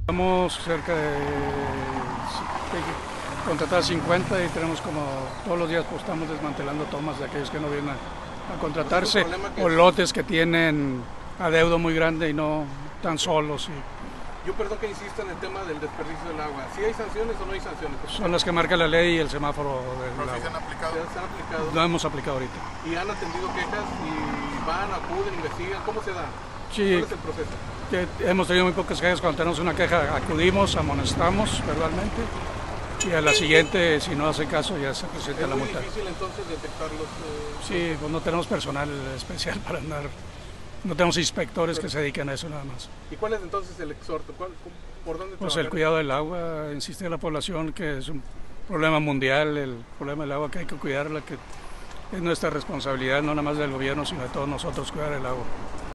Estamos cerca de contratar 50 y tenemos como todos los días pues estamos desmantelando tomas de aquellos que no vienen a contratarse o lotes que tienen adeudo muy grande y no están solos. Yo perdón que insista en el tema del desperdicio del agua. ¿Sí hay sanciones o no hay sanciones? Son las que marca la ley y el semáforo del ¿Pero sí agua. se han aplicado? ¿Se han aplicado? No hemos aplicado ahorita. ¿Y han atendido quejas y van, acuden, investigan? ¿Cómo se da? Sí, ¿Cuál es el proceso? que hemos tenido muy pocas quejas. Cuando tenemos una queja acudimos, amonestamos verbalmente y a la siguiente, si no hace caso, ya se presenta la multa. ¿Es muy difícil entonces detectarlos? Sí, pues no tenemos personal especial para andar, no tenemos inspectores que se dediquen a eso nada más. ¿Y cuál es entonces el exhorto? ¿Por dónde Pues trabajar? el cuidado del agua, insistir a la población que es un problema mundial, el problema del agua que hay que cuidarla, que es nuestra responsabilidad, no nada más del gobierno, sino de todos nosotros cuidar el agua.